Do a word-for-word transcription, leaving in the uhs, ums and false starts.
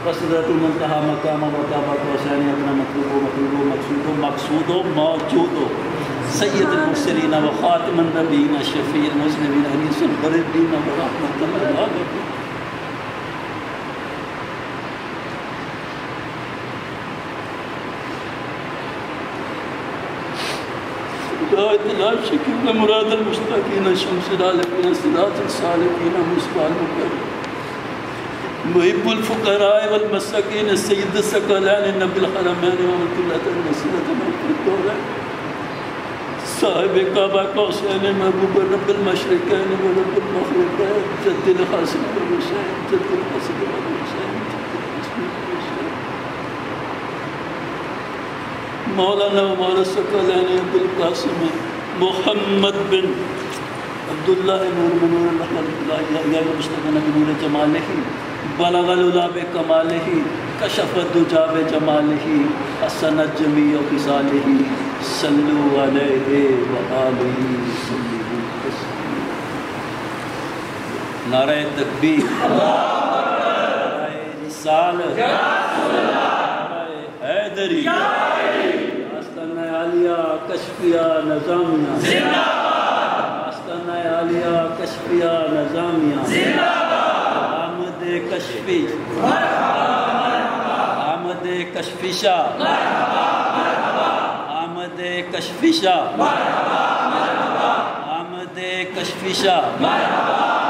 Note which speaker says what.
Speaker 1: وسدرۃ المنتہا مقام و قاب قوسین ادنی مطلوب و مطلوب و مقصود و مقصود و موجود و سید المرسلین و خاتم النبیین شفیع المذنبین انیس الغریبین و رحمۃ للعالمین. لا اطلاع شکیل مراد المشتاقین شمس العالمین صراط الصالحین مصطفی المکرم محب الفقراء والمساکین سید الثقلین نبی الحرمین وملک النصیرۃ الدولین صاحب کعبہ قوسین محبوب رب المشرقین و رب المغربین جد الحاصل والحسین جد الحاصل والحسین مولانا و مولا الثقلین ابوالقاسم محمد بن عبداللہ نور منور اللہ یا مشتغل بنور جمالہ بلغ العلا بکمالہ کشف الدجا بجمالہ حسنت جمیع خصالہ صلو علیہ وآلہ وسلم تسلیما. نعرہ تکبیر، نعرہ رسالت، نعرہ حیدری، آستانہ عالیہ کشفیہ نظامیہ زندہ باد، آستانہ عالیہ کشفیہ نظامیہ زندہ باد. آمد کشفی آمد کشفی شاہ آمد کشفی شاہ آمد کشفی شاہ